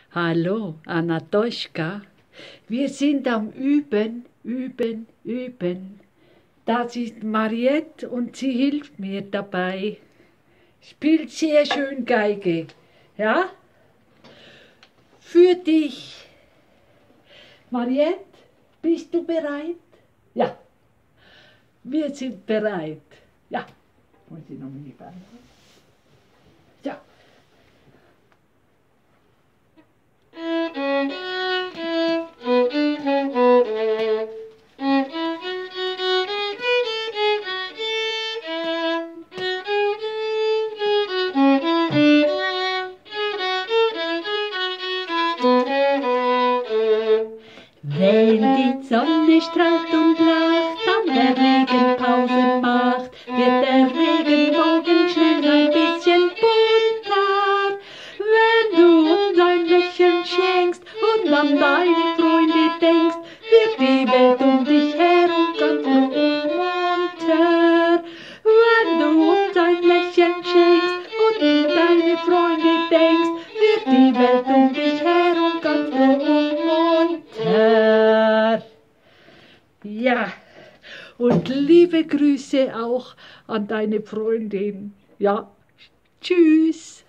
Hallo, Anatoschka. Wir sind am Üben. Das ist Mariette und sie hilft mir dabei. Spielt sehr schön Geige. Ja? Für dich. Mariette, bist du bereit? Ja. Wir sind bereit. Ja. Muss ich noch mal die Ja. Wenn die Sonne strahlt und lacht, dann der Regen Pause macht, wird der Regenbogen schnell ein bisschen bunter. Wenn du uns ein Lächeln schenkst und an deine Freunde denkst, wird die Welt um dich herum ganz froh und munter. Wenn du uns ein Lächeln schenkst und an deine Freunde denkst, wird die Welt um dich herum ganz froh und munter. Ja, und liebe Grüße auch an deine Freundin. Ja, tschüss.